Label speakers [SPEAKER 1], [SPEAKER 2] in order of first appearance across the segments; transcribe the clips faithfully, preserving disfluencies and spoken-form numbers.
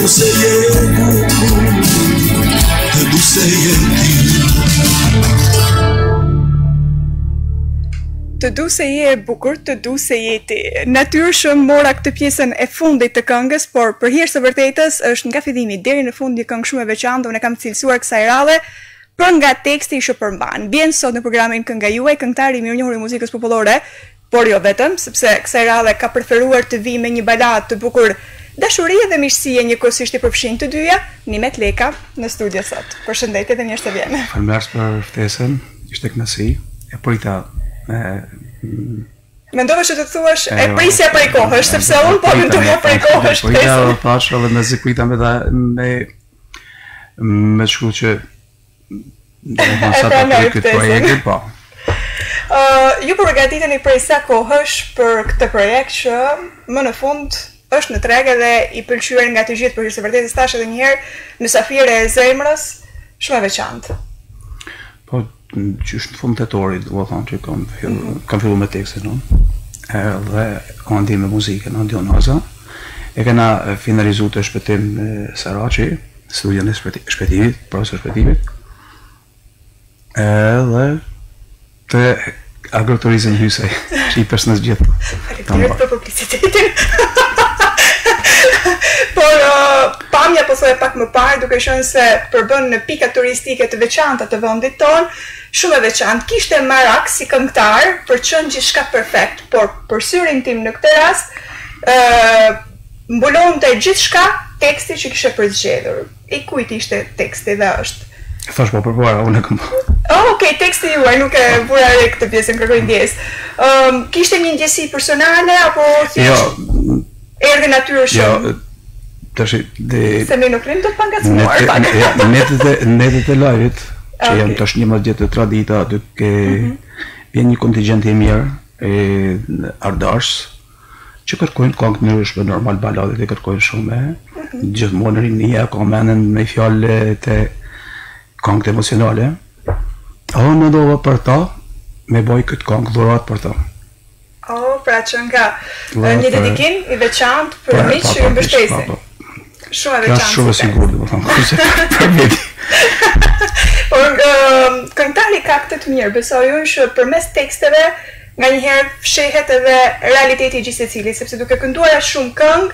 [SPEAKER 1] se je bukur, të du se je ti.
[SPEAKER 2] Të du se je bukur, të du se je ti. Natyrshëm mora këtë pjesën e fundit të këngës, por për hir të vërtetës është nga fillimi deri në fund një këngë shumë e veçantë. Unë kam cilësuar kësaj radhe për nga teksti që përmban. Vjen sot në programin Kënga Juaj këngëtari i mirënjohur i muzikës popullore, por jo vetëm, sepse kësaj radhe ka preferuar të vi me një baladë të bukur dashurie dhe miqësie njëkohësisht i përfshin të dyja, Nimet Leka në studio sot. Përshëndetje dhe mirë se vjen.
[SPEAKER 3] Faleminderit për ftesën, ishte kënaqësi. E prita me
[SPEAKER 2] Mendova që të thuash e prisja prej kohësh, sepse unë po mendoja prej kohësh.
[SPEAKER 3] Po ja pash edhe me zikuita me me me shkruaj që do të sapë këtë projekt, po.
[SPEAKER 2] Uh, ju përgatiteni prej sa kohësh për këtë projekt që më në fund është në treg edhe i pëlqyer nga të gjithë, por që vërtet tash edhe një herë Mysafire e zemrës, shumë e veçantë.
[SPEAKER 3] Po që është në fund tetorit, do të thonë që kam fillu, kam filluar me tekstin, no? Edhe kam ndihmë me muzikën, no? Dionaza. E kena finalizuar të shpëtim me Saraçi, studion e shpëtimit, profesor shpëtimit. Edhe të agroturizën Hysej, që i personës gjithë.
[SPEAKER 2] Faleminderit për publicitetin. Por uh, pamja po thoj pak më parë, duke qenë se përbën në pika turistike të veçanta të vendit tonë, shumë e veçantë. Kishte marak si këngëtar për qenë gjithçka perfekt, por për syrin tim në këtë rast, uh, mbulonte gjithçka teksti që kishte përzgjedhur. I kujt ishte teksti dhe është?
[SPEAKER 3] Thash po përpara, unë e kam.
[SPEAKER 2] Oh, okay, teksti juaj, nuk e vura re këtë pjesën, kërkoj ndjesë. Um, kishte një ndjesi personale apo thjesht
[SPEAKER 3] jo,
[SPEAKER 2] erdhi natyrshëm?
[SPEAKER 3] Jo, tash de
[SPEAKER 2] se ne nuk rrim të pangacmuar pak.
[SPEAKER 3] Netet e netet e live-it, që janë tash njëmbëdhjetë të tradita, duke vjen një kontingjent i mirë e ardars që kërkojnë këngë në rryshme normal, baladet e kërkojnë shumë, gjithmonë rinia komenden me fjalë të këngët emocionale. O, në dova për ta, me boj këtë këngë dhurat për ta.
[SPEAKER 2] O, pra që nga një dedikim i veçantë për miq që ju mbështesin. Shumë e veçantë.
[SPEAKER 3] Ka shumë e sigurt, do të thonë, kurse për veti.
[SPEAKER 2] Por këngëtari ka këtë të mirë, besoj unë që përmes teksteve nganjëherë fshehet edhe realiteti i gjithë secilit, sepse duke kënduar shumë këngë,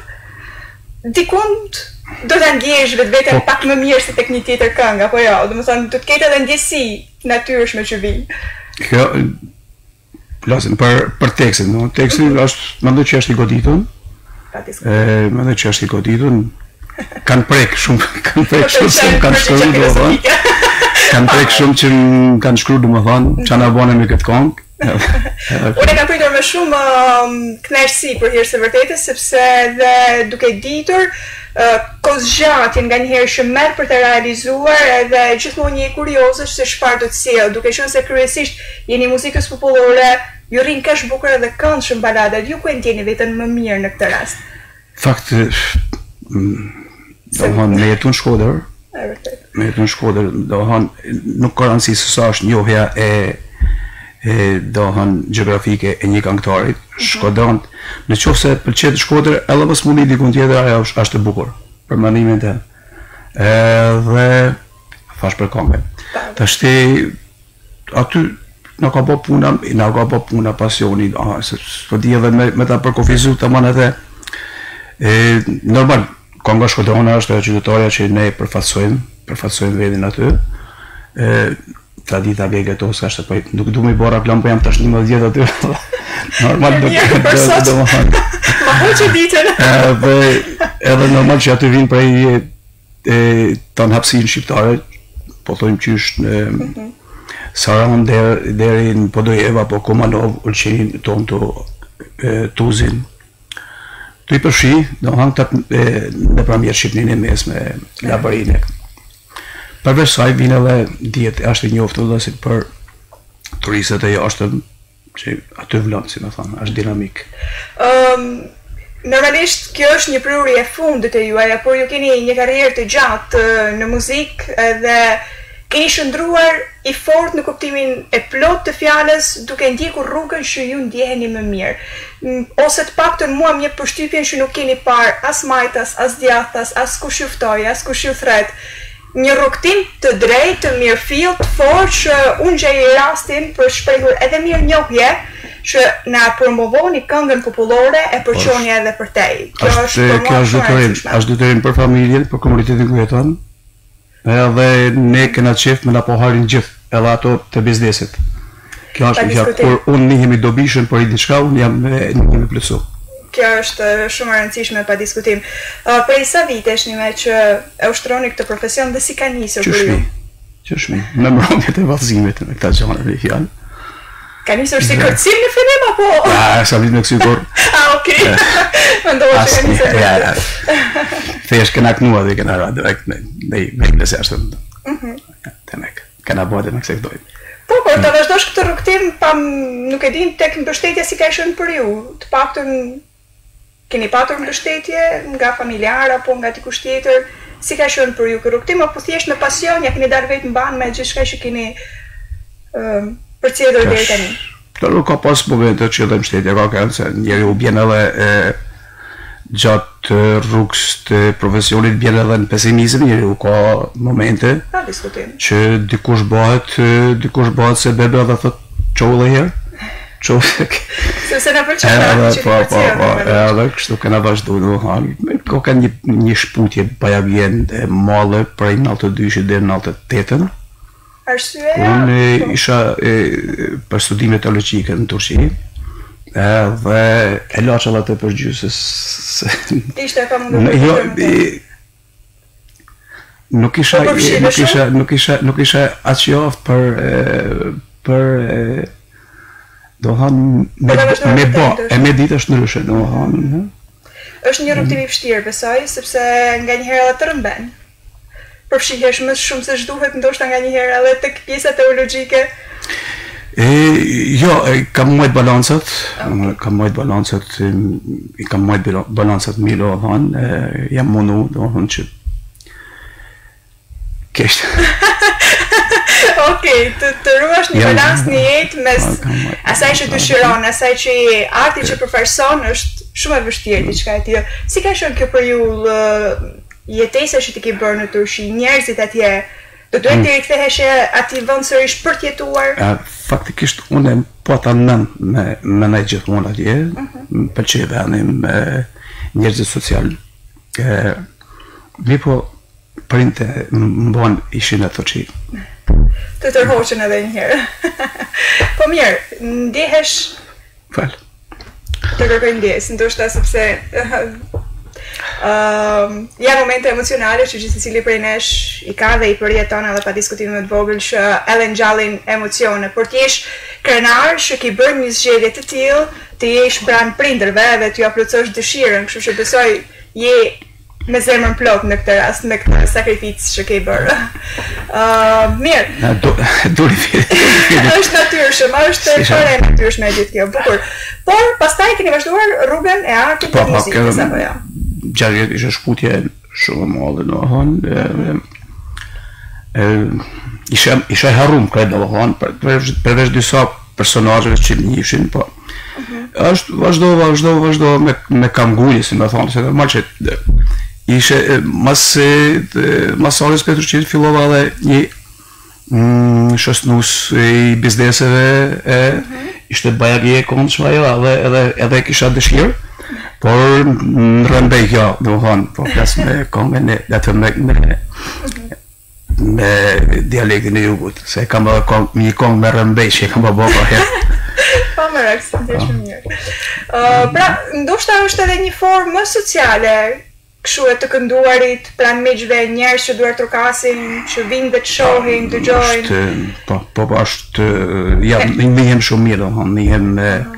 [SPEAKER 2] dikund do ta ndjesh vetveten pak më mirë se tek një tjetër këngë, apo jo, domethënë do të ketë edhe ndjesi natyrshme që vijnë.
[SPEAKER 3] Kjo flasim për për tekstin, no? Teksti është, mendoj që është i goditur. E mendoj që është i goditur. Kanë prek shumë, kanë prek shumë se kanë shkruar domethënë. Kanë prek shumë që kanë shkruar domethënë çana bënë me këtë këngë.
[SPEAKER 2] Unë e kam pritur me shumë um, kënaqësi për hir të vërtetës, sepse dhe duke ditur uh, kozgjatin nga njëherë që merr për të realizuar, edhe gjithmonë një kurioze se çfarë do të sjellë, duke qenë se kryesisht jeni muzikës popullore, ju rrin kaq bukur edhe këndshëm baladat, ju ku e ndjeni veten më mirë në këtë rast?
[SPEAKER 3] Fakt, do të thonë me jetun Shkodër, me jetun Shkodër, do të thonë nuk ka rëndësi se sa është njohja e e dohën gjeografike e një këngëtarit, Shkodran, në qoftë se pëlqet Shkodër, edhe mos mundi dikun tjetër, ajo është e bukur për mendimin tim. Edhe thash për këngën. Tashti aty na ka bë puna, na ka bë puna pasioni, se po di edhe me, me ta përkufizuar tamam edhe e normal, kënga Shkodrana është ajo qytetare që ne përfaqësojmë, përfaqësojmë vendin aty. E tradita vegetose është po nuk du më bëra plan, po jam tash njëmbëdhjetë vjet aty. Normal do të do të thonë.
[SPEAKER 2] Ma hoqë ditën.
[SPEAKER 3] Edhe edhe normal që aty vin prej e tan hapësinë shqiptare, po thojmë qysh në Saran deri deri në Podojeva, po Komanov, Ulqin, Tonto, Tuzin. Tu i përfshi, do hang të në pramjet Shqipninë e mesme, Labarinë. Përveç saj vinë edhe dietë, është i njoftur edhe si për turistët e jashtëm, që aty vlen, si më thonë, është dinamik.
[SPEAKER 2] Um, normalisht kjo është një prurje e fundit e juaj, por ju keni një karrierë të gjatë në muzikë dhe keni shndruar i fortë në kuptimin e plot të fjalës, duke ndjekur rrugën që ju ndjeheni më mirë. ose të paktën mua më jep përshtypjen që nuk keni parë as majtas, as djathtas, as kush ju ftoi, as kush ju thret. Një rrugtim të drejtë, të mirëfillt, të fortë që unë gjej rastin për shprehur edhe mirënjohje që na promovoni këngën popullore e përqoni edhe për tej. Kjo është për mua shumë e rëndësishme.
[SPEAKER 3] Është detyrim për familjen, për komunitetin ku jeton. Edhe ne kena qef me na poharin gjithë, edhe ato të biznesit. Kjo është kjo, kur unë njihemi dobishëm për i diçka, unë jam njihemi plotsu.
[SPEAKER 2] Kjo është shumë e rëndësishme pa diskutim. Uh, Prej sa vitesh një me që e ushtroni këtë profesion dhe si ka nisur për ju?
[SPEAKER 3] Qëshmi, me mbrëmjet e vallëzimit me këta gjëra në fjalë.
[SPEAKER 2] Ka nisur si kërcim në fillim apo?
[SPEAKER 3] Ja, sa vit me kësykur.
[SPEAKER 2] Ah, okay. Mendova që ka nisur.
[SPEAKER 3] Ja. Thesh kena knua dhe kena ra direkt me me me nëse është. Mhm. Temek. Kena bëu me kësaj doj.
[SPEAKER 2] Po, por të vazhdosh këtë rrugtim, pa nuk e dim tek mbështetja si ka qenë për ju. Të paktën keni patur mbështetje nga familjar apo nga dikush tjetër, si ka qenë për ju ky rrugtim, apo thjesht me pasion ja keni dalë vetë mban me gjithçka që keni ë përcjellur deri tani?
[SPEAKER 3] Kjo nuk ka pas momente që dhe mbështetje ka kanë se njeriu bjen edhe e, gjatë rrugës të profesionit bjen edhe në pesimizëm, njeriu ka momente
[SPEAKER 2] pa diskutim
[SPEAKER 3] që dikush bëhet dikush bëhet se bebe edhe thot çohu edhe herë.
[SPEAKER 2] Sepse na pëlqen që
[SPEAKER 3] po po po edhe kështu kena vazhduar domethënë ka kanë një një shputje bajagjen e madhe prej nëntëdhjetë e dyshit deri në nëntëdhjetë e tetën.
[SPEAKER 2] Arsyeja?
[SPEAKER 3] Unë isha për studime teologjike në Turqi. Edhe e laç edhe atë për gjysës.
[SPEAKER 2] Ishte e pamundur.
[SPEAKER 3] Jo, nuk isha nuk isha nuk isha nuk isha aq i aftë për për dohan me me bë, e me ditë është ndryshe, dohan.
[SPEAKER 2] Është një rrugtim i vështirë, besoj, sepse nganjëherë edhe të rëmben. Përfshihesh më shumë se ç'duhet, ndoshta nganjëherë edhe tek pjesa teologjike.
[SPEAKER 3] E jo, e kam marrë balancat, kam marrë balancat, i kam marrë balancat mirë, dohan, jam mundu, dohan që kesh.
[SPEAKER 2] Okej, të të ruash një balans në jetë mes asaj që dëshiron, asaj që arti që përfaqëson është shumë e vështirë diçka e tillë. Si ka qenë kjo për ju jetesa që ti ke bërë në Turqi, njerëzit atje, do duhet të rikthehesh aty vend sërish për të jetuar?
[SPEAKER 3] Faktikisht unë po ta nën me me ndaj gjithmonë atje, më pëlqej vendi me njerëzit social. Ë mi po printe më bon ishin në Turqi.
[SPEAKER 2] Të tërhoqen edhe një herë. Po mirë, ndihesh
[SPEAKER 3] Fal.
[SPEAKER 2] Të kërkoj ndjes, ndoshta sepse uh, janë momente emocionale që gjithë secili prej nesh i ka dhe i përjeton edhe pa diskutim më të vogël që edhe ngjallin emocione. Por të jesh krenar që ki bërë një zgjedhje të tillë, të jesh pranë prindërve dhe t'ju plotësosh dëshirën, kështu që besoj je me zemrën plot në këtë rast, me këtë sakrificë që ke bërë. Uh, mirë.
[SPEAKER 3] Duri fjalë.
[SPEAKER 2] Është natyrshëm, është fare e natyrshme gjithë kjo, bukur. Por pastaj keni vazhduar rrugën e artit të muzikës apo jo?
[SPEAKER 3] Gjatë jetë ishte shputje shumë e madhe, domethënë. Ë isha isha harrum këtë domethënë, përveç disa personazheve që njihshin, po. Është vazhdo, vazhdo, vazhdo me me kamgulli, si më thonë, se normal që ishe mas mas orës Petruqit fillova edhe një mm, shosnus i bizneseve e ishte bajagje e konçma jo edhe edhe edhe kisha dëshirë, por në rëmbej kjo, domethënë, po flas me kongën e atë me me me dialektin e jugut, se kam edhe kong, një kongë me rëmbej që kam bërë po herë.
[SPEAKER 2] Pa më rakë, së të shumë mirë. Uh, pra, ndoshta është edhe një formë më sociale, kështu e të kënduarit, pranë miqve, njerëz që duar trokasin, që vinë dhe të shohin, të gjojnë.
[SPEAKER 3] Po, po, po, është, ja, nihem shumë mirë, domethënë, nihem,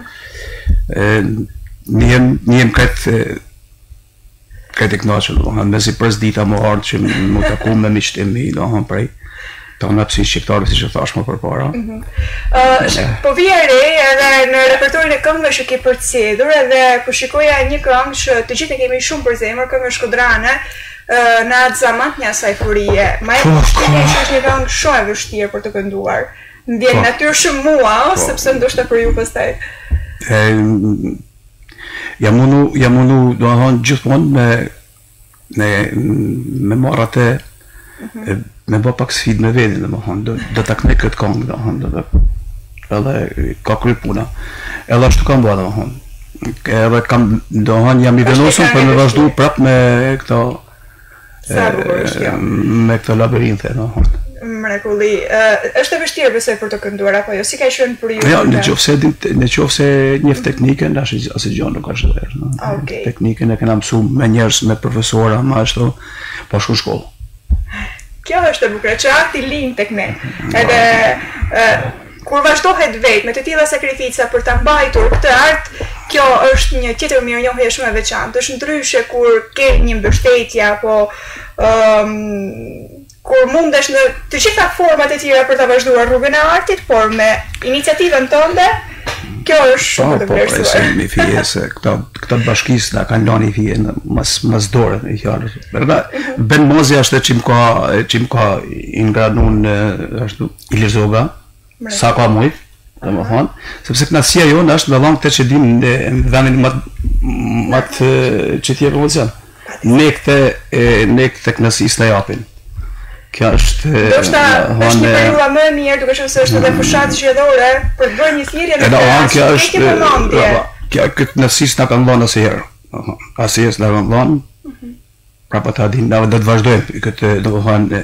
[SPEAKER 3] nihem, nihem këtë, këtë e kënaqur, domethënë, me si pres dita më ardhë që më taku me miqtë e mi, domethënë, prej ta në pësi shqiptarë, si që thash më përpara.
[SPEAKER 2] Po vija re, edhe në repertorin e këngëve që ke përcjedur, edhe po shikoja një këngë që të gjithë e kemi shumë për zemër, këngë shkodrane, në atë zamant një asaj furie. Ma e përshqime që është një këngë shumë e vështirë për të kënduar. Në vjen natyrë shumë mua, sepse ndoshta për ju pastaj.
[SPEAKER 3] jam mundu, jam mundu, do të thonë gjithmonë me me me marrë atë e, me bë pak sfidë me veten, domethënë, do do ta knaj këtë këngë, domethënë, do të edhe ka kry puna. Edhe ashtu kam bërë, domethënë. Edhe kam, domethënë, jam i vendosur për me vazhdu prap me këto
[SPEAKER 2] Sa bukur është kjo.
[SPEAKER 3] me këto labirinthe, domethënë.
[SPEAKER 2] Mrekulli. Uh, është e vështirë besoj për të kënduar apo jo? Si ka qenë për ju?
[SPEAKER 3] Jo, në qoftë se në qoftë se njeh teknikën, dash asë gjë nuk është vërtet, no.
[SPEAKER 2] Okej.
[SPEAKER 3] Teknikën e kena mësuar me njerëz, me profesora, më ashtu, po shku shkollë.
[SPEAKER 2] Kjo është e bukur, që arti lind tek ne. Edhe uh, kur vazhdohet vetë me të tilla sakrifica për ta mbajtur këtë art, kjo është një tjetër mirënjohje shumë e veçantë. Është ndryshe kur ke një mbështetje apo um, kur mundesh në të gjitha format e tjera për ta vazhduar rrugën e artit, por me iniciativën tënde, kjo është shumë e vlerësuar.
[SPEAKER 3] Po, po, mi fije se këta këta bashkisë na kanë lënë fije mas mas dorë në fjalë. Përga Ben Mozi është çim ka çim ka ingranun ashtu Ilizoga. Sa ka mujt, domethënë, sepse knasia jonë është me dhënë këtë që dim në vendin më më të çetë revolucion. Ne këtë ne këtë knasisë na japin. Kjo është
[SPEAKER 2] Do shta është një periudha më e mirë, duke qenë se është edhe fushatë zgjedhore për të bërë një thirrje në
[SPEAKER 3] Edhe kjo
[SPEAKER 2] Kjo
[SPEAKER 3] është kjo këtë nësis na kanë dhënë asnjëherë. Asnjëherë na kanë dhënë. Prapë ta dinë, na do të vazhdojmë këtë, domethënë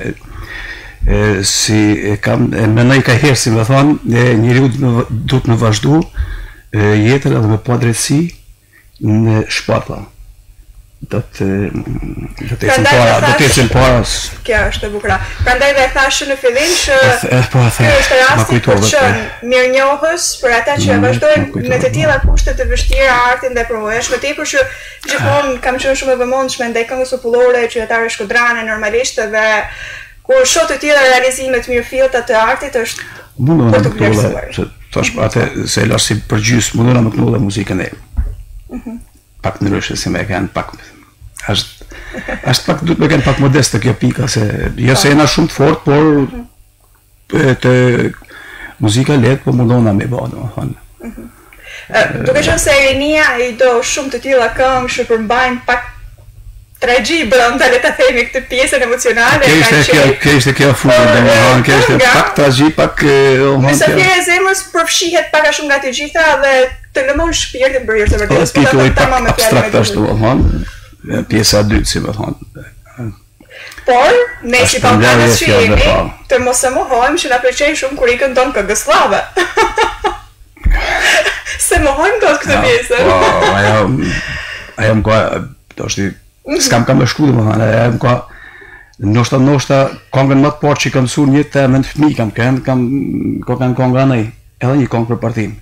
[SPEAKER 3] si e kam mendoj ka herë si më thon, njeriu duhet të vazhdu jetën edhe me padrejtësi në shpatlla. Do të do të ecim para, do të ecim para.
[SPEAKER 2] Kjo është e bukur. Prandaj dhe thash në fillim që
[SPEAKER 3] po
[SPEAKER 2] ky është rasti për të qenë mirënjohës për ata që vazhdojnë në të tilla kushte të vështira artin dhe provojshme, tepër që gjithmonë kam qenë shumë e vëmendshme ndaj këngës popullore, qytetare shkodrane normalisht dhe kur shoh të tilla realizime të mirëfillta të artit është
[SPEAKER 3] mundon të vlerësuar. Tash atë se lash si përgjys, mundon të këndoj muzikën e. Mhm. Pak ndryshe si me kanë pak është është pak duhet me kanë pak modeste kjo pika se jo se jena shumë të fortë, por të muzika lehtë po mundona me bë, domethënë.
[SPEAKER 2] Duke qenë se rinia i do shumë të tilla këngë që përmbajnë pak tragji brenda, le ta themi këtë pjesën emocionale.
[SPEAKER 3] Kjo ishte kjo fundi, domethënë, kjo ishte pak tragji, pak
[SPEAKER 2] Nëse fjalë e zemrës përfshihet pak a shumë nga të gjitha dhe të lëmon shpirtin për hir të vërtetës.
[SPEAKER 3] Po pikë pak abstrakt ashtu, domethënë, pjesa e dytë, si më thonë.
[SPEAKER 2] Por, ne si ballkanës që jemi, të mos e mohojmë që na pëlqejnë shumë kur i këndon këngëslave. Se mohojmë dot këtë pjesë.
[SPEAKER 3] Po, ajo ajo më ka, do të s'kam kam e shku domethënë, ajo më ka ndoshta ndoshta këngën më të parë që kam mësuar në jetë me fëmijë kam kënd, kam ko kanë këngë anaj, edhe një këngë për partim.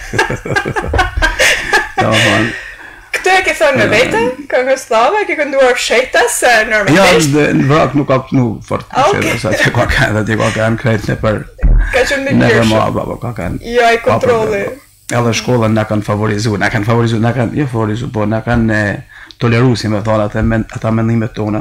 [SPEAKER 3] Domethënë
[SPEAKER 2] Këtë e ke thënë me vete, këngëslave, ke kënduar fshehta se normalisht.
[SPEAKER 3] Ja, në vrak nuk ka kënu fort fshehta, sa të ka kanë, dhe ka kanë krejt në për...
[SPEAKER 2] Ka qënë me mirë shumë.
[SPEAKER 3] Në ka kanë...
[SPEAKER 2] Jo, i kontroli.
[SPEAKER 3] Edhe shkollën na kanë favorizu, na kanë favorizu, na kanë, jo favorizu, po na kanë toleru, si me thonë, ata mendimet tona.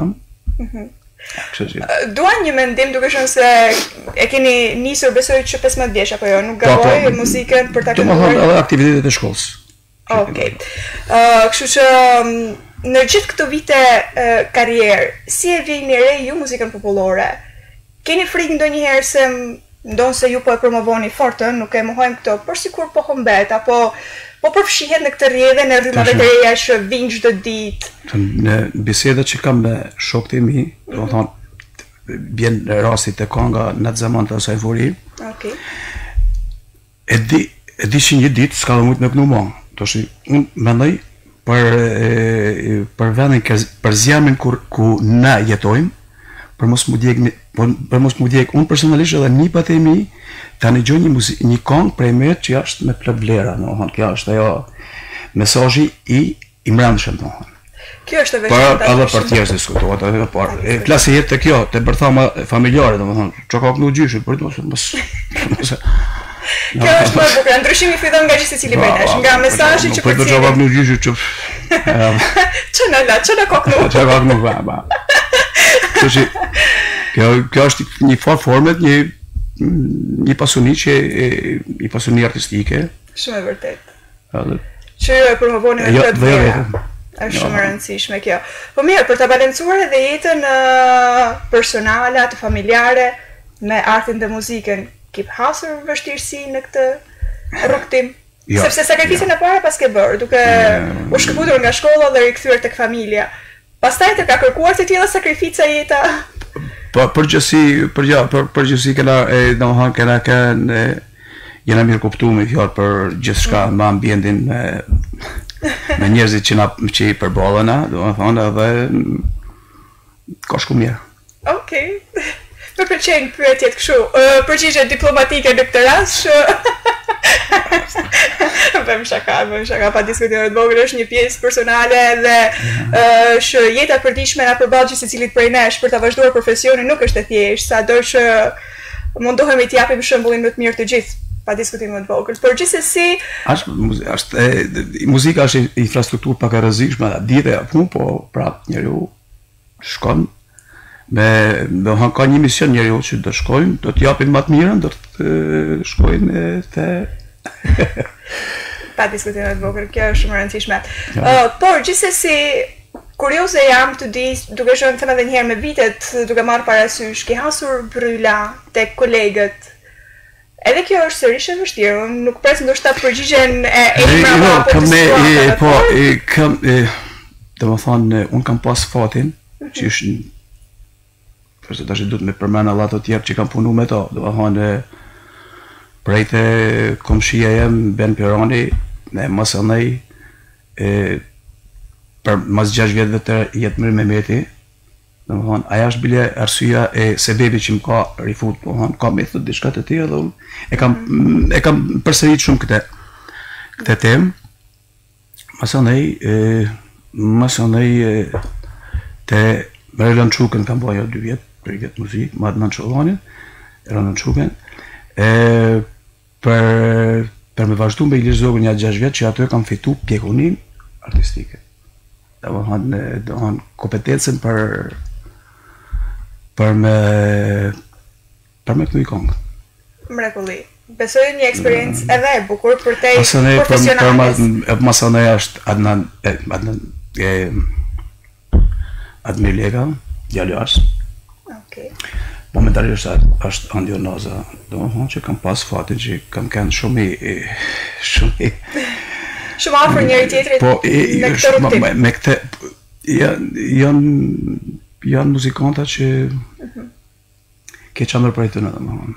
[SPEAKER 2] Dua një mendim duke qenë se e keni nisur besoj që pesëmbëdhjetë vjeç apo jo, nuk gaboj muzikën për ta kënduar.
[SPEAKER 3] Domethënë edhe aktivitetet e shkollës.
[SPEAKER 2] Okej. Kështu që në gjithë këto vite karrierë, si e vini re ju muzikën popullore? Keni frikë ndonjëherë se ndonë se ju po e promovoni fortën, nuk e mohojmë këto, por sikur po humbet, apo po përfshihet në këtë rrjedhë në rrymë të reja që vinë çdo ditë?
[SPEAKER 3] Në bisedat që kam me shokët e mi, do të thonë, bjen rasti të kënga në të zaman të asaj vuri.
[SPEAKER 2] Okej.
[SPEAKER 3] E di, e di që një ditë s'ka dhe mujtë me kënu ma. To shi, unë mendoj për, për vendin, për zjarmin kur, ku na jetojmë, për mos mu djek, për mos mu djek, unë personalisht edhe një pat e mi, ta në gjoj një, një këngë prej me që është me plot vlera, no, kjo është ajo mesazhi i i mbrëmshëm, no.
[SPEAKER 2] Kjo është e veçantë.
[SPEAKER 3] Por edhe për tjerë diskutohet, edhe por. Klasi jetë të kjo, të bërthama familjare, domethënë, çka ka kënu gjyshi, për mos mos.
[SPEAKER 2] Kjo është më e bukur, ndryshimi fillon nga gjithë secili prej nesh, nga mesazhi që
[SPEAKER 3] përcjellet. Po çka ka kënu gjyshi çu.
[SPEAKER 2] Çana la, çana ka kënu.
[SPEAKER 3] Çka ka kënu ba ba. Kështu kjo kjo është një farë format, një një pasuni që i pasuni artistike.
[SPEAKER 2] Shumë e vërtet.
[SPEAKER 3] Edhe
[SPEAKER 2] që ju e promovoni me
[SPEAKER 3] Jo,
[SPEAKER 2] këtë
[SPEAKER 3] dhe jo
[SPEAKER 2] vlera.
[SPEAKER 3] vetëm.
[SPEAKER 2] Është shumë e rëndësishme kjo. Po mirë, për ta balancuar edhe jetën uh, personale, të familjare me artin dhe muzikën, ke pasur vështirësi në këtë rrugtim?
[SPEAKER 3] Jo,
[SPEAKER 2] Sepse sakrificën e para pas ke bërë, duke
[SPEAKER 3] Jo.
[SPEAKER 2] u shkëputur nga shkolla dhe rikthyer tek familja. Pastaj të ka kërkuar të tilla sakrifica jeta.
[SPEAKER 3] Po përgjithësi, për ja, për përgjithësi kena e domethënë kena kanë jena mirë kuptuar me fjalë për gjithçka me ambientin me me njerëzit që na që i përballena, domethënë edhe ka shku mirë.
[SPEAKER 2] Okej. Më pëlqejnë pyetjet kështu, uh, përgjigje diplomatike në këtë rast. Bëm shaka, bëm shaka, pa diskutimet vogël, është një pjesë personale dhe uh, që jeta e përditshme na përball që secilit prej nesh për ta vazhduar profesionin nuk është e thjeshtë, sado që mundohemi të japim shembullin më të mirë të gjithë, pa diskutime të vogël. Por gjithsesi,
[SPEAKER 3] Është është e, muzika është infrastrukturë pak e rrezikshme, ditë e punë, po prap njeriu shkon me do han ka një mision njeriu që do shkojnë, do të japin më të mirën, do të shkojnë te
[SPEAKER 2] pa diskutime të vogël, kjo është shumë e rëndësishme. Uh, por gjithsesi, kurioze jam të di, duke qenë them edhe një herë me vitet, duke marrë parasysh, ke hasur bryla tek kolegët. Edhe kjo është sërish e vështirë, unë nuk pres ndoshta përgjigjen e emra
[SPEAKER 3] jo,
[SPEAKER 2] apo
[SPEAKER 3] kam
[SPEAKER 2] të
[SPEAKER 3] me, e,
[SPEAKER 2] situatave,
[SPEAKER 3] po,
[SPEAKER 2] por-
[SPEAKER 3] e, kam, e, dhe më thonë, unë kam pas fatin, që është, përse të është du të me përmena alla të tjerë që kam punu me to, dhe më thonë, prej të komshia jem, Ben Pirani, ne Masanej, e, për mas gjashtë vjetëve të jetë mërë me meti, dhe më thonë, aja është bile arsyeja e sebebi që më ka rifut, po thonë, ka me thët diçka të tjera dhe unë, e kam, e kam përsërit shumë këte, këte temë. Masanej, e, masanej, e, te Marilyn Çukën kam bëja dy vjetë, tre vjetë muzikë, ma të në Çollanin, Marilyn Çukën, e, për, për me vazhdu me Ilir Zogën një gjashtë vjetë, që aty kam fitu pjekunin artistike. Dhe më thonë, dhe më thonë, kompetencën për, për me, për me këtu i kongë.
[SPEAKER 2] Mrekulli. Besoj një eksperiencë edhe e bukur për te
[SPEAKER 3] Masanej, për, për
[SPEAKER 2] profesionales.
[SPEAKER 3] ma- Masanej është Adnan, e, Adnan, e, Admir Lega, djali ars.
[SPEAKER 2] Okej.
[SPEAKER 3] Momentarisht është- është Andio Noza, do më thonë që kam pas fatin që kam kanë shumë i, i- shumë i,
[SPEAKER 2] Shumë afër njëri tjetrit
[SPEAKER 3] po, i, i,
[SPEAKER 2] në këtë
[SPEAKER 3] është- me,
[SPEAKER 2] rrugtim.
[SPEAKER 3] me këte, janë, janë, janë muzikanta që ke qëndër për e të në dhe më thonë.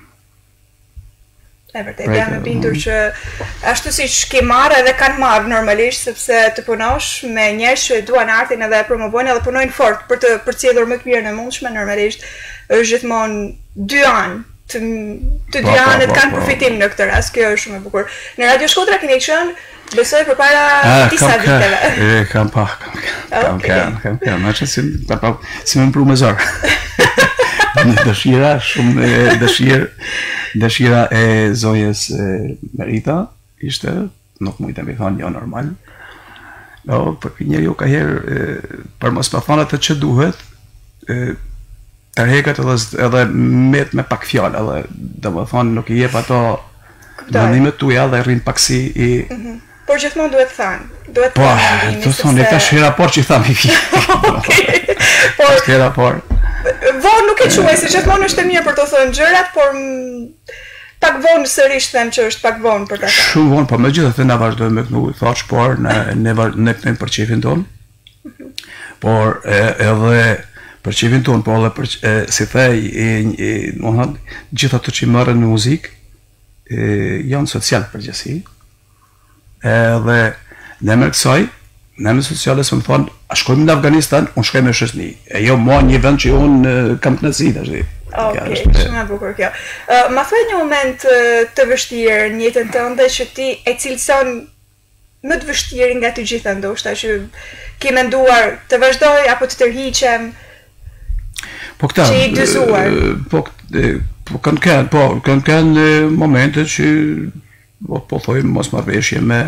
[SPEAKER 2] E vërtet,
[SPEAKER 3] Right,
[SPEAKER 2] jam e
[SPEAKER 3] uh,
[SPEAKER 2] bindur që ashtu siç ke marrë edhe kanë marrë normalisht, sepse të punosh me njerëz që e duan artin edhe e promovojnë edhe punojnë fort për të përcjellur më të mirën e mundshme, normalisht është gjithmonë dy anë. Të, të dy
[SPEAKER 3] Po, po,
[SPEAKER 2] anët
[SPEAKER 3] po,
[SPEAKER 2] kanë
[SPEAKER 3] po.
[SPEAKER 2] përfitim në këtë rast, kjo është shumë e bukur. Në Radio Shkodra keni qenë, besoj përpara
[SPEAKER 3] Ah,
[SPEAKER 2] disa
[SPEAKER 3] kam ka,
[SPEAKER 2] viteve.
[SPEAKER 3] e, kam pa, kam ka, kam
[SPEAKER 2] Okej.
[SPEAKER 3] ka, kam ka, ma që si, kam pa, si me mpru me zorë. Në dëshira, shumë e, dëshirë, dëshira e zonjes e, Merita, ishte, nuk mujtë me thonë, jo normal. Jo, për njeri ju ka herë, e, për mos më thonë atë që duhet, e, tërhekat edhe, edhe met me pak fjallë, edhe, dhe më thonë, nuk i jep ato mendimet tuja dhe rrinë pak si i...
[SPEAKER 2] Por gjithmonë duhet thënë, duhet
[SPEAKER 3] Po,
[SPEAKER 2] thënë mendimin,
[SPEAKER 3] të thonë, e tash hera por që i thamë i fjallë.
[SPEAKER 2] Okej. Por
[SPEAKER 3] Është hera por.
[SPEAKER 2] vonë nuk e quaj, se gjithmonë është e mirë për të thënë gjërat, por mm, pak vonë sërish them që është pak vonë për ta thënë.
[SPEAKER 3] Shumë vonë, po me gjithë të na vazhdojmë me kënu, thash, por ne, ne, va- ne këtojmë për qefin tonë, por e, edhe për qefin tonë, po edhe për, q- e, si thej, e, e, më thënë, gjithë ato që i marrën në muzikë, e, janë social përgjësi, edhe ne me kësaj, ne me sociale se më thonë, a shkojmë në Afganistan, unë shkoj me shësni, e jo ma një vend që unë e, kam të nësi, të shdi.
[SPEAKER 2] Okej, shumë e bukur kjo. Uh, ma thuaj një moment uh, të vështirë në jetën tënde që ti e cilëson më të vështirë nga të gjitha ndoshta që ke menduar të vazhdoj apo të tërhiqem.
[SPEAKER 3] Po këta,
[SPEAKER 2] Që i dyzuar.
[SPEAKER 3] e, po, kët- e, po kanë kanë, po kanë kanë e, momente që po, po thojmë mos marrëveshje me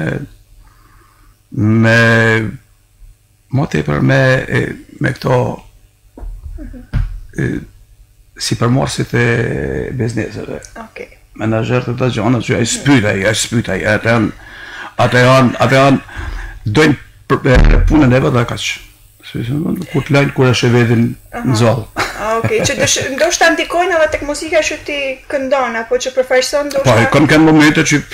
[SPEAKER 3] me më tepër me e, me këto e, si përmarrësit e bizneseve.
[SPEAKER 2] Okej.
[SPEAKER 3] Menaxher të të gjona që ai spytaj, ai spytaj, atë Ata janë, ata janë, dojnë punën e vetë dhe kaq. Kur të lajnë, kur e shevedhin në zallë.
[SPEAKER 2] Okej, që ndoshta ndikojnë edhe tek muzika që ti këndon, apo që përfaqëson ndoshta?
[SPEAKER 3] Po, kanë kanë momente që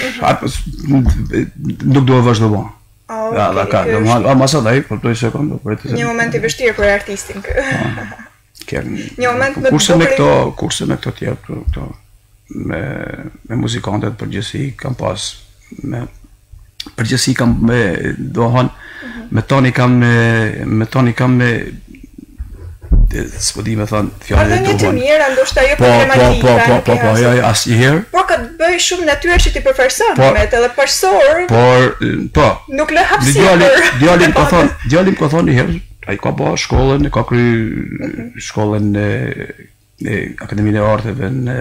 [SPEAKER 3] nuk do të vazhdo. Ja, da ka, do më ma sa dai, por do të sekondë, por të.
[SPEAKER 2] Një moment i vështirë për artistin. Një moment
[SPEAKER 3] me kurse me këto, kurse me këto tjerë, këto me me muzikantët përgjithësi kam pas me përgjithësi kam me dohon me tani kam me me tani kam me s'po di me thënë fjalë
[SPEAKER 2] e duhur. Po, mirë, ndoshta jo
[SPEAKER 3] problematika. Po, po, po, po, jo, asnjëherë.
[SPEAKER 2] Po ka të bëj shumë natyrë që ti përfaqëson me të edhe përsorë.
[SPEAKER 3] Por, po.
[SPEAKER 2] Nuk lë hapësirë.
[SPEAKER 3] Djalim ka thonë, djalim ka thonë një herë, ai ka bërë shkollën, ka kry shkollën e Akademinë e Arteve në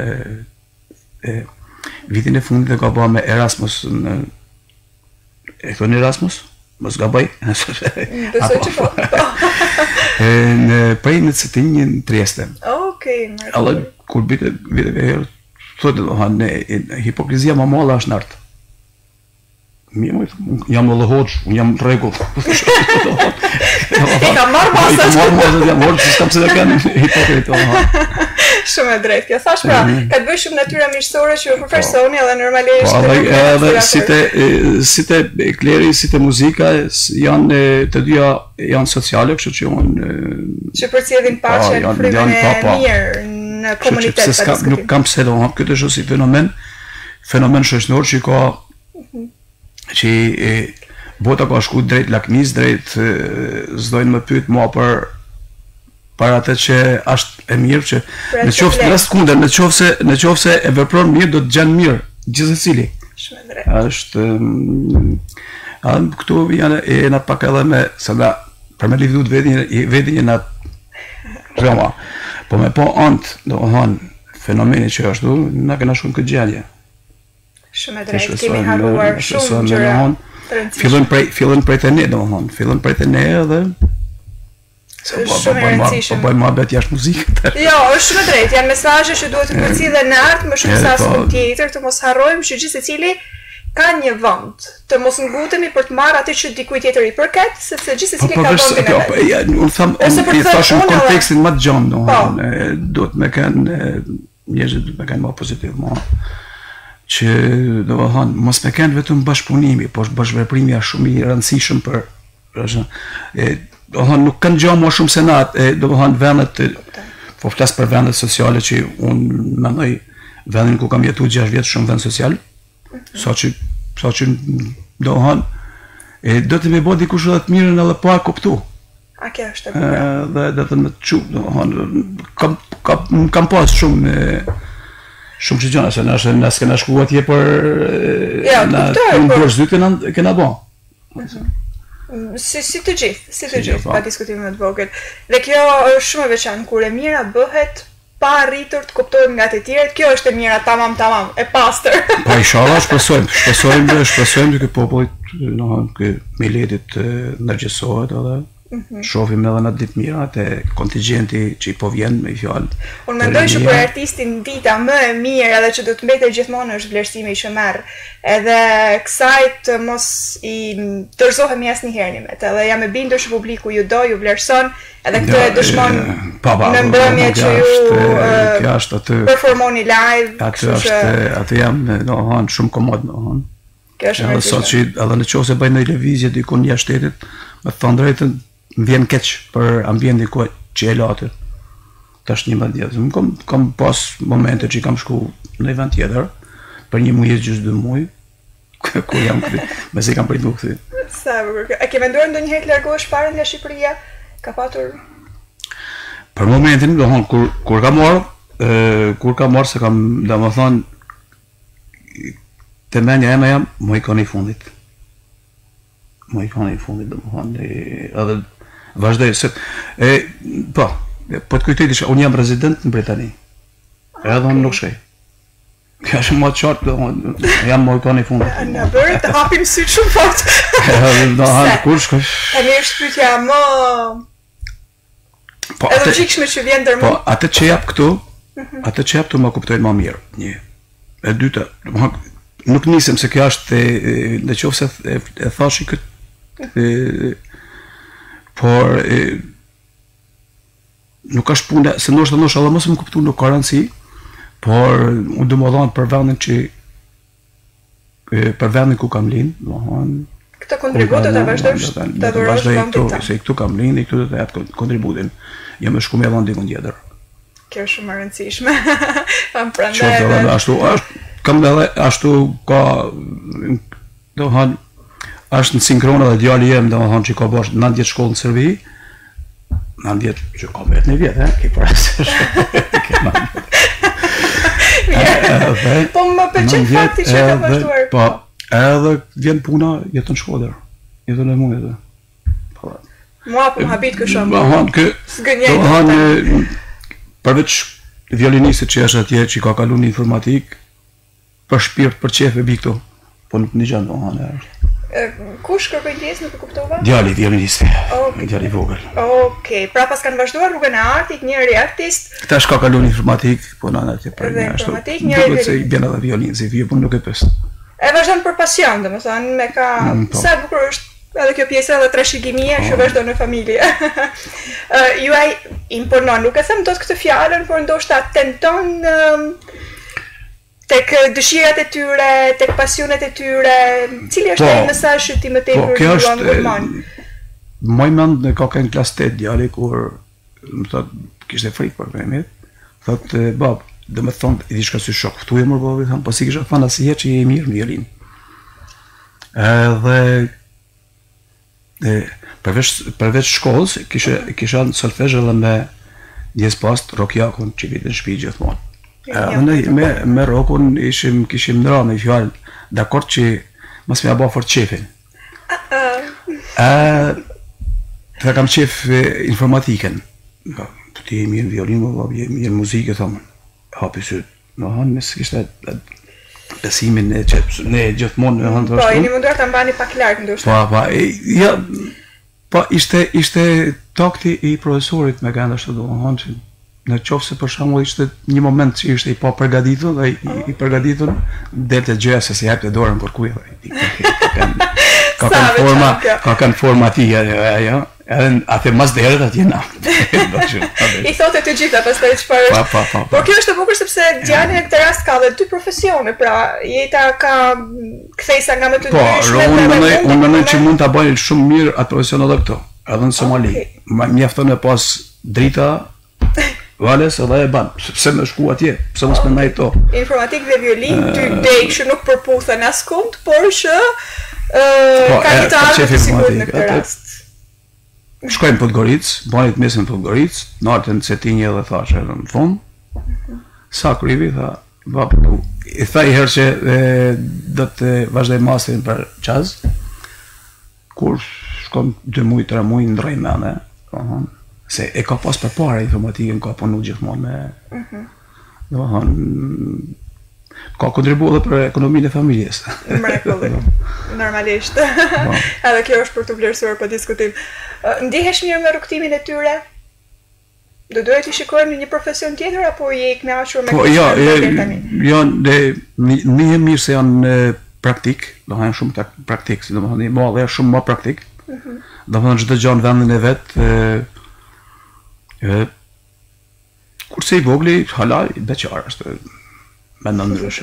[SPEAKER 3] vitin e fundit e ka bërë me Erasmus në e thonë Erasmus? Mos gaboj.
[SPEAKER 2] Besoj që po.
[SPEAKER 3] Në prej në Cetinjë në Trieste.
[SPEAKER 2] Okej.
[SPEAKER 3] Alla, kur bite, vite ka herë, thotë do hanë, hipokrizia më malla është në artë. Jam në lëhoq, unë jam të regu.
[SPEAKER 2] I ka marrë masat.
[SPEAKER 3] I ka marrë masat, jam marrë, që s'kam se dhe kanë hipokrit.
[SPEAKER 2] Shumë e drejtë, kjo thash pra, ka të bëj shumë natyra miqësore që ju përfaqësoni edhe normalisht.
[SPEAKER 3] Po, edhe si te si te kleri, si te muzika janë të dyja janë sociale, kështu që unë
[SPEAKER 2] që përcjellin paqen, frymën e mirë në komunitet pa diskutim.
[SPEAKER 3] Nuk kam pse do, këtë është si fenomen, fenomen shoqëror që ka që bota ka shku drejt lakmis, drejt s'dojnë më pyet mua për për atë që është e mirë që në qoftë në rast kundër, në qoftë në qoftë e vepron mirë do të gjen mirë gjithsecili.
[SPEAKER 2] Shumë e drejtë.
[SPEAKER 3] Është a këtu janë jena pak edhe me sa da për me livdut vetin vetin jena rama. Po me po ant, domethënë fenomeni që ashtu na kena shumë këtë gjendje.
[SPEAKER 2] Shumë e drejtë, kemi harruar shumë gjëra.
[SPEAKER 3] Fillon prej fillon prej te ne domethënë, fillon prej te ne edhe
[SPEAKER 2] shumë e rëndësishme.
[SPEAKER 3] Po bëjmë mohabet jashtë muzikës.
[SPEAKER 2] Jo, është shumë e drejtë, janë mesazhe që duhet të përcjellen në art më shumë se asnjë tjetër, të mos harrojmë që gjithë secili ka një vend, të mos ngutemi për të marrë atë që dikujt tjetër i përket, sepse gjithë secili ka vendin e vet.
[SPEAKER 3] Unë them, unë thashë në kontekstin më të gjatë, domethënë, duhet me kanë njerëzit duhet me kanë më pozitiv, më që domethënë mos me kanë vetëm bashkëpunimi, por bashkëveprimi është shumë i rëndësishëm për domethënë nuk kanë gjë më shumë se na, domethënë vendet, po flas për vendet sociale që unë mendoj vendin ku kam jetuar gjashtë vjet shumë vend social, saqë saqë domethënë e do të më bëj dikush edhe të mirën edhe pa kuptu.
[SPEAKER 2] A kjo është e bukur.
[SPEAKER 3] Dhe do të më çu, domethënë kam kam kam pas shumë shumë që gjëra, se na është na s'kena shkuar atje për na për zytën kena bën.
[SPEAKER 2] Si, si të gjithë, si të gjithë, pa diskutim me të vogël. Dhe kjo është shumë e veçantë, kur e mira bëhet pa arritur të kuptohet nga të tjerët, kjo është e mira tamam tamam, e pastër.
[SPEAKER 3] Po inshallah shpresojmë, shpresojmë, shpresojmë që popullit, domethënë që miletit ndërgjegjësohet edhe shohim edhe në ditë mira atë kontingjenti që i po vjen me fjalë.
[SPEAKER 2] Unë mendoj që për artistin dita më e mirë edhe që do të mbetet gjithmonë është vlerësimi që merr. Edhe kësaj të mos i dorëzohemi asnjëherë me të. Edhe jam e bindur që publiku ju do, ju vlerëson, edhe këtë e dëshmon në mbrëmje që ju performoni live.
[SPEAKER 3] Atë është, atë jam domethënë shumë komod domethënë.
[SPEAKER 2] Kjo është
[SPEAKER 3] edhe sot që edhe në qoftë se bëjnë një lëvizje diku jashtë shtetit, me të thënë drejtën më vjen keq për ambientin ku që e latë. Tash një vend tjetër. Më kam kam pas momente që kam shku në një vend tjetër për një muaj gjysmë dy muaj. Ku jam këtu, me se kam pritur këtu.
[SPEAKER 2] Sa bukur. A ke menduar ndonjëherë të largohesh parë nga Shqipëria? Ka patur
[SPEAKER 3] për momentin, domthon kur kur kam marrë, ë kur kam marrë se kam domethën të mendja ema jam më i koni fundit. Më i koni fundit domethën edhe vazhdoj se e po, po të kujtoj diçka, unë jam rezident në Britani. Edhe unë nuk shkoj. Ka shumë më qartë, jam më i koni fundit.
[SPEAKER 2] Në bërë të hapim sytë shumë fort.
[SPEAKER 3] Do hanë kur shkoj.
[SPEAKER 2] Tani është pyetja më e logjikshme që vjen ndër
[SPEAKER 3] mua. Po, atë që jap këtu, atë që jap këtu më kuptojnë më mirë. Një. E dyta, nuk nisem se kjo është në qoftë se e, e thashi këtë por e, nuk është puna se ndoshta ndoshta edhe mos më kuptu nuk ka rëndësi, por unë do më dhanë për vendin që e, për vendin ku kam lind, domethënë
[SPEAKER 2] këtë kontributet e vazhdosh të dhurosh vendit tënd.
[SPEAKER 3] Se këtu kam lind, këtu do të jap kontributin. Jam më shku me dhënë dikun tjetër.
[SPEAKER 2] Kjo është shumë e rëndësishme. Kam prandaj.
[SPEAKER 3] Qoftë ashtu, ashtu kam edhe ashtu ka domethënë është në sinkron edhe djali jem domethënë që ka bash nëntëdhjetë vjet shkollë në Serbi. nëntëdhjetë vjet që ka vetëm një vjet, ëh, ke parasysh.
[SPEAKER 2] Po më pëlqen fakti që ka vazhduar.
[SPEAKER 3] Po, edhe vjen puna jeton në Shkodër. Jeton e mua edhe. Po.
[SPEAKER 2] Mua po më habit kë shumë.
[SPEAKER 3] Domethënë kë
[SPEAKER 2] zgënjej.
[SPEAKER 3] Domethënë përveç violinistit që është atje që ka kaluar në informatik, për shpirt, për qef e bi këtu. Po nuk një gjë domethënë.
[SPEAKER 2] Kush kërkoi ndjes nuk e kuptova?
[SPEAKER 3] Djali violinisti.
[SPEAKER 2] Okay.
[SPEAKER 3] Djali i vogël.
[SPEAKER 2] Okej, pra pas kanë vazhduar rrugën e artit, njëri artist.
[SPEAKER 3] Këta shka kaluar në informatik, po në atje për
[SPEAKER 2] Edhe
[SPEAKER 3] një ashtu.
[SPEAKER 2] informatik, njëri
[SPEAKER 3] Duket se i bjen edhe violin, si vjen, po nuk e pes.
[SPEAKER 2] E vazhdon për pasion, domethënë me ka
[SPEAKER 3] Mm, po.
[SPEAKER 2] sa e bukur është edhe kjo pjesë edhe trashëgimia që vazhdon në familje. uh, juaj imponon, nuk e them dot këtë fjalën, por ndoshta tenton um, tek dëshirat e tyre, tek pasionet e tyre, cili është
[SPEAKER 3] Po.
[SPEAKER 2] ai mesazh që ti më
[SPEAKER 3] Po,
[SPEAKER 2] tepër
[SPEAKER 3] kjo
[SPEAKER 2] luan
[SPEAKER 3] është
[SPEAKER 2] gurman?
[SPEAKER 3] Moj mend në kokën klas tetë djali kur më thot kishte frikë për premjet. Thot e, bab, do më thon i diçka si shok. Ktu e mor babi thon, po si kisha thënë asnjëherë që je mirë në violin. Edhe e përveç përveç shkollës kisha kisha në solfezh edhe me djes post Rokjakun që vite në shtëpi gjithmonë. Edhe ne me me Rokun ishim kishim ndra me fjalë dakord që mos më bëj fort çefin. Ë Të kam qef informatiken. Të ti e mirë violin, më bëjë mirë muzikë, thomë. Hapi sytë. Në hanë nësë kishte besimin e që ne gjithmonë në hanë të
[SPEAKER 2] Po, jeni munduar të mbani pak larkë ndoshta.
[SPEAKER 3] Po, po, ja, po ishte, ishte takti i profesorit me gënda ashtu do më hanë që në qofë se për shembull ishte një moment që ishte i pa përgatitur dhe i, i përgatitur delte gjëja se si jepte dorën për kuj. Ka kanë forma, ka kanë forma ti ajo. Edhe atë mas dhe herët atje na.
[SPEAKER 2] I thotë të gjitha pastaj çfarë
[SPEAKER 3] Pa,
[SPEAKER 2] është.
[SPEAKER 3] pa, pa, pa.
[SPEAKER 2] Por kjo është e bukur sepse djali në këtë rast ka dhe dy profesione, pra jeta ka kthesa nga më të
[SPEAKER 3] Po,
[SPEAKER 2] ndryshme.
[SPEAKER 3] unë
[SPEAKER 2] dhe
[SPEAKER 3] mendoj,
[SPEAKER 2] mundi
[SPEAKER 3] unë mendoj
[SPEAKER 2] të
[SPEAKER 3] që mund ta bëjnë shumë mirë atë profesion edhe këto, edhe në Somali.
[SPEAKER 2] Okej.
[SPEAKER 3] Ma- Mjafton me pas drita Vales edhe e ban. Pse më shku atje? Pse mos më ndaj to?
[SPEAKER 2] informatik dhe violin, dy dej që nuk përputhen askund, por që ë
[SPEAKER 3] Po,
[SPEAKER 2] ka
[SPEAKER 3] e,
[SPEAKER 2] një të
[SPEAKER 3] për
[SPEAKER 2] ardhur
[SPEAKER 3] qef
[SPEAKER 2] të sigurt në
[SPEAKER 3] informatik,
[SPEAKER 2] këtë
[SPEAKER 3] atë-
[SPEAKER 2] rast.
[SPEAKER 3] Shkojmë në Podgoricë, banit mesën në Podgoricë, natën se ti një edhe thash edhe në fund. Sa krivi, tha, bap, i tha i herë që e, do të vazhdoj masterin për qaz, kur shkom dy muj, tre muj në drejnë mene, se e ka pas për para informatikën, ka punu gjithmonë me, do më thonë, ka kontribu edhe për ekonominë e familjes.
[SPEAKER 2] Mrekulli. Normalisht. Edhe kjo është për të vlerësuar pa diskutim. Ë, Ndihesh mirë me rrugtimin e tyre? Do duhet i shikojmë në një profesion tjetër apo je i kënaqur me
[SPEAKER 3] Po,
[SPEAKER 2] këtë
[SPEAKER 3] ja,
[SPEAKER 2] që
[SPEAKER 3] e,
[SPEAKER 2] deri tani?
[SPEAKER 3] janë, dhe, një mirë se janë e, praktik, do hanë shumë tak, praktik, si do më thënë, ma dhe shumë ma praktik, do më thënë çdo gjë në vendin e vetë, e, e, kurse i vogli, hala, i beqar është, mendon ndryshe.